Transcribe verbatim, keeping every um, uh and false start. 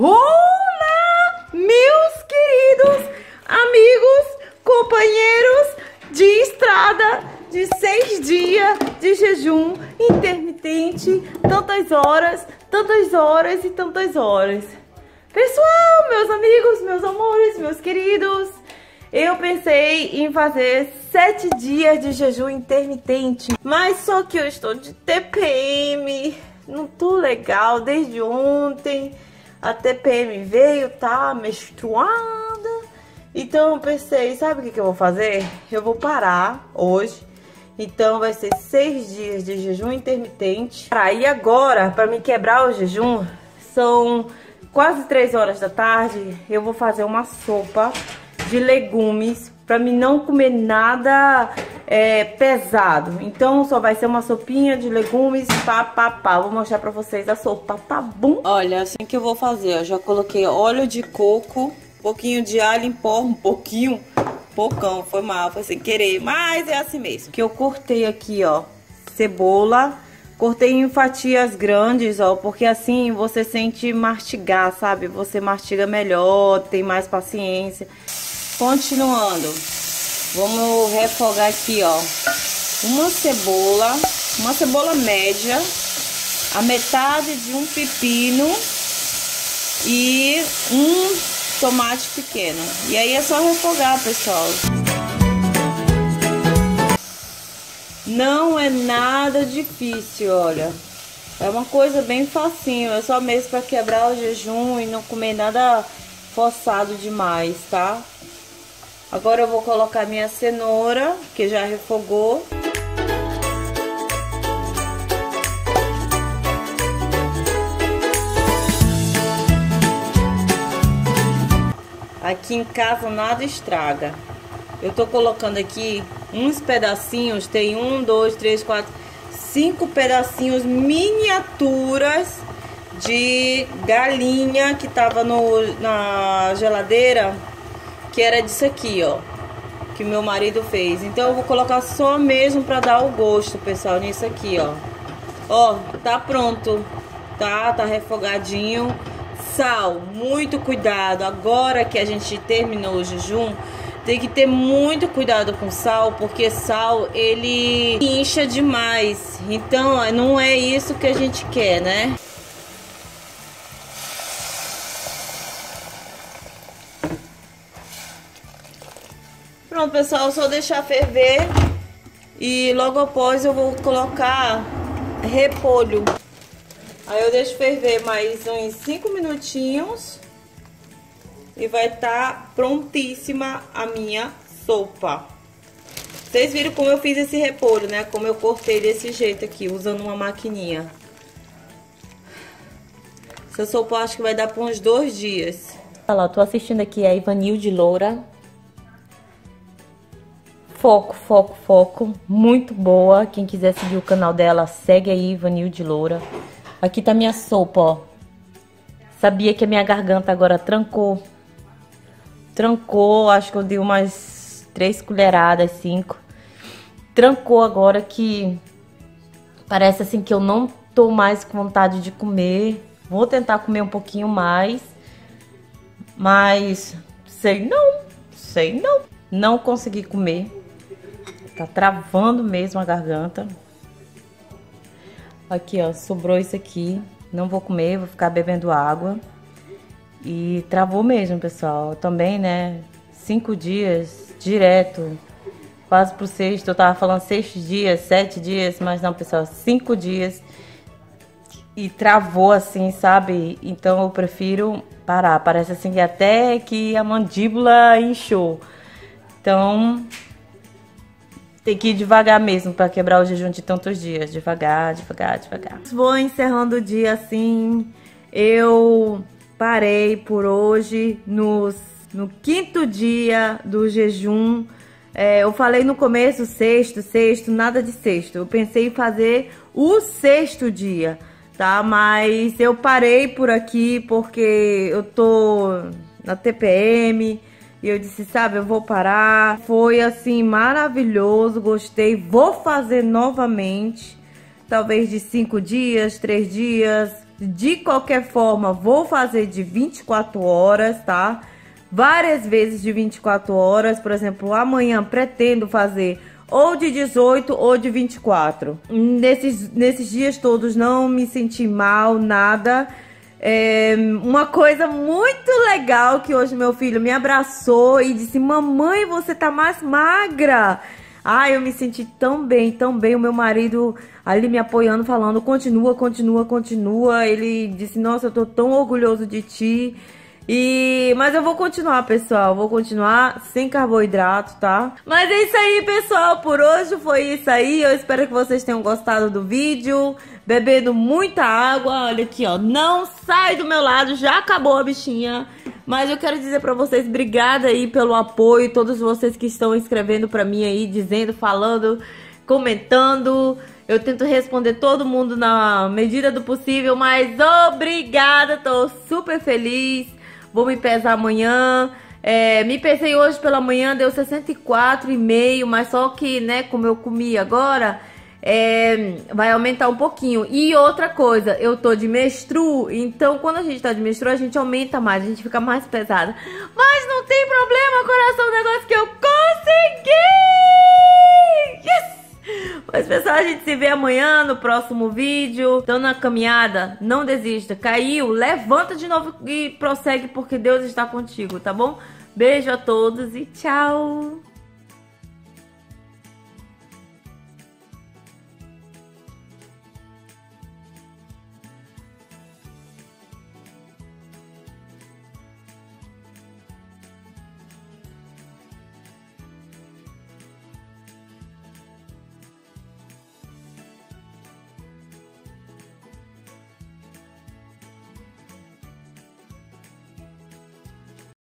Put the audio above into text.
Olá, meus queridos amigos, companheiros de estrada, de seis dias de jejum intermitente, tantas horas, tantas horas e tantas horas. Pessoal, meus amigos, meus amores, meus queridos, eu pensei em fazer sete dias de jejum intermitente, mas só que eu estou de T P M, não tô legal desde ontem. A T P M veio, tá menstruada. Então eu pensei, sabe o que, que eu vou fazer? Eu vou parar hoje. Então vai ser seis dias de jejum intermitente. Aí agora, para me quebrar o jejum, são quase três horas da tarde. Eu vou fazer uma sopa de legumes para mim não comer nada é, pesado. Então só vai ser uma sopinha de legumes, pá, pá, pá. Vou mostrar pra vocês a sopa, tá bom? Olha, assim que eu vou fazer, ó. Já coloquei óleo de coco, um pouquinho de alho em pó, um pouquinho, pocão, foi mal, foi sem querer, mas é assim mesmo. Que eu cortei aqui, ó, cebola, cortei em fatias grandes, ó, porque assim você sente mastigar, sabe? Você mastiga melhor, tem mais paciência. Continuando, vamos refogar aqui, ó, uma cebola, uma cebola média, a metade de um pepino e um tomate pequeno. E aí é só refogar, pessoal. Não é nada difícil, olha. É uma coisa bem facinho, é só mesmo para quebrar o jejum e não comer nada forçado demais, tá? Agora eu vou colocar minha cenoura, que já refogou. Aqui em casa nada estraga. Eu tô colocando aqui uns pedacinhos, tem um, dois, três, quatro, cinco pedacinhos miniaturas de galinha que tava no, na geladeira. Que era disso aqui, ó, que meu marido fez. Então eu vou colocar só mesmo pra dar o gosto, pessoal, nisso aqui, ó. Ó, tá pronto, tá? Tá refogadinho. Sal, muito cuidado. Agora que a gente terminou o jejum, tem que ter muito cuidado com sal, porque sal, ele incha demais. Então, não é isso que a gente quer, né? Pronto, pessoal, só deixar ferver e logo após eu vou colocar repolho. Aí eu deixo ferver mais uns cinco minutinhos e vai estar prontíssima a minha sopa. Vocês viram como eu fiz esse repolho, né? Como eu cortei desse jeito aqui, usando uma maquininha. Essa sopa eu acho que vai dar para uns dois dias. Olha lá, tô assistindo aqui a Ivanilde Loura. Foco, foco, foco, muito boa. Quem quiser seguir o canal dela, segue aí, Ivanilde Loura. Aqui tá minha sopa, ó. Sabia que a minha garganta agora trancou. Trancou, acho que eu dei umas três colheradas, cinco. Trancou agora que parece assim que eu não tô mais com vontade de comer. Vou tentar comer um pouquinho mais. Mas, sei não, sei não. Não consegui comer. Tá travando mesmo a garganta. Aqui, ó, sobrou isso aqui. Não vou comer, vou ficar bebendo água. E travou mesmo, pessoal. Também, né, cinco dias direto. Quase pro sexto. Eu tava falando seis dias, sete dias. Mas não, pessoal, cinco dias. E travou assim, sabe? Então eu prefiro parar. Parece assim que até que a mandíbula inchou. Então tem que ir devagar mesmo para quebrar o jejum de tantos dias. Devagar, devagar, devagar. Vou encerrando o dia assim. Eu parei por hoje nos, no quinto dia do jejum. É, eu falei no começo sexto, sexto, nada de sexto. Eu pensei em fazer o sexto dia, tá? Mas eu parei por aqui porque eu tô na T P M. E eu disse, sabe, eu vou parar. Foi assim, maravilhoso, gostei. Vou fazer novamente. Talvez de cinco dias, três dias, De qualquer forma, vou fazer de vinte e quatro horas, tá? Várias vezes de vinte e quatro horas. Por exemplo, amanhã pretendo fazer ou de dezoito ou de vinte e quatro. Nesses, nesses dias todos não me senti mal, nada. É uma coisa muito legal que hoje meu filho me abraçou e disse: mamãe, você tá mais magra. Ai, eu me senti tão bem, tão bem. O meu marido ali me apoiando, falando: continua, continua, continua. Ele disse: nossa, eu tô tão orgulhoso de ti. E... Mas eu vou continuar, pessoal. Vou continuar sem carboidrato, tá? Mas é isso aí, pessoal. Por hoje foi isso aí. Eu espero que vocês tenham gostado do vídeo. Bebendo muita água. Olha aqui, ó. Não sai do meu lado. Já acabou a bichinha. Mas eu quero dizer pra vocês, obrigada aí pelo apoio. Todos vocês que estão escrevendo pra mim aí, dizendo, falando, comentando. Eu tento responder todo mundo na medida do possível. Mas obrigada. Tô super feliz. Vou me pesar amanhã. É, me pesei hoje pela manhã, deu sessenta e quatro e meio, mas só que, né, como eu comi agora, é, vai aumentar um pouquinho. E outra coisa, eu tô de menstru, então quando a gente tá de menstru, a gente aumenta mais, a gente fica mais pesada. Mas não tem problema, coração, o negócio que eu consegui! Yes! Mas, pessoal, a gente se vê amanhã no próximo vídeo. Então, na caminhada, não desista. Caiu, levanta de novo e prossegue, porque Deus está contigo, tá bom? Beijo a todos e tchau!